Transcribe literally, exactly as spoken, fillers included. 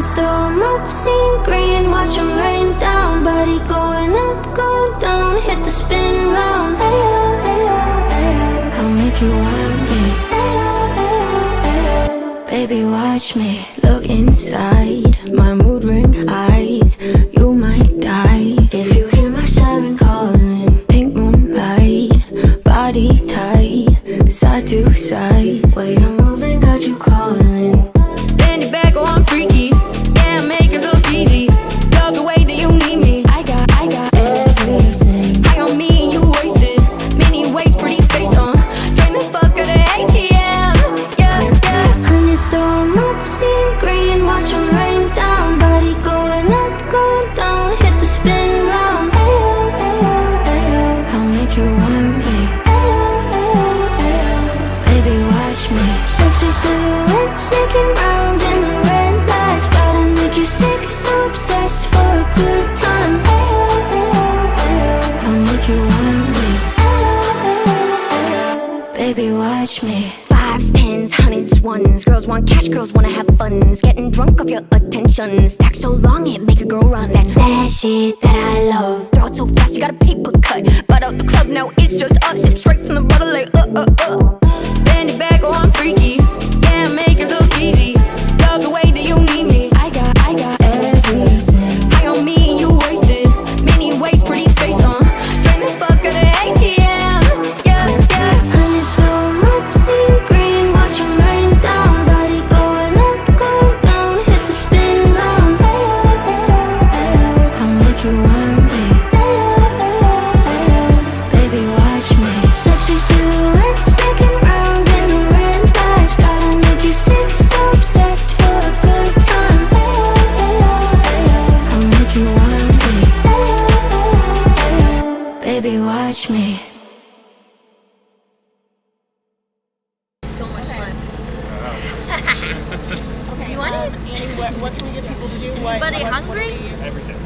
Honey, storm up, seeing green, watch 'em rain down. Body going up, going down, hit the spin round. Ayo, ayo, ayo, I'll make you want me. Ayo, ayo, ayo, baby, watch me. Look inside my mood ring eyes. You might die if you hear my siren calling. Pink moonlight, body tight, side to side. Way I'm moving got you calling. Bend it back, oh I'm freaky. Yeah, make it look easy. Love the way that you need me. I got, I got everything. I got me and you wasted. Many ways, pretty face on. Drain the fuck out of A T M. Yeah, yeah. Honey, storm up, seeing green, watch 'em rain down. Body going up, going down, hit the spin round. Ayo, ayo, ayo, I'll make you want me. Ayo, ayo, ayo, baby, watch me. Sexy silhouette shaking round in the red lights. Gotta make you sick, so obsessed for a good time. Ayo, ayo, ayo, I'll make you want me. Ayo, ayo, ayo, baby, watch me. Fives, tens, hundreds, ones. Girls want cash, girls wanna have buns. Getting drunk off your attention. Stack so long it make a girl run. That's that shit that I love. Throw it so fast you got a paper cut. But out the club now it's just us. Sip straight from the bottle like uh uh uh. Bend it back, oh I'm freaky. Yeah, make it look easy. Love the way that you need me. I got, I got everything. I got me and you wasted. Many ways, pretty face on. Drain the fuck out of A T M. Yeah, yeah. Honey, storm up, seeing green, watch 'em rain down. Body going up, going down, hit the spin round. Ayo, ayo, ayo, I'll make you want me. Ayo, ayo, ayo, baby, watch me. Sexy silhouette shaking round in the red lights. Gotta make you sick, so obsessed for a good time. Ayo, ayo, ayo, I'll make you want me. Ayo, ayo, ayo, baby, watch me. So much slime. You want it? What, what can we get people to do? What, Anybody what, hungry? What everything.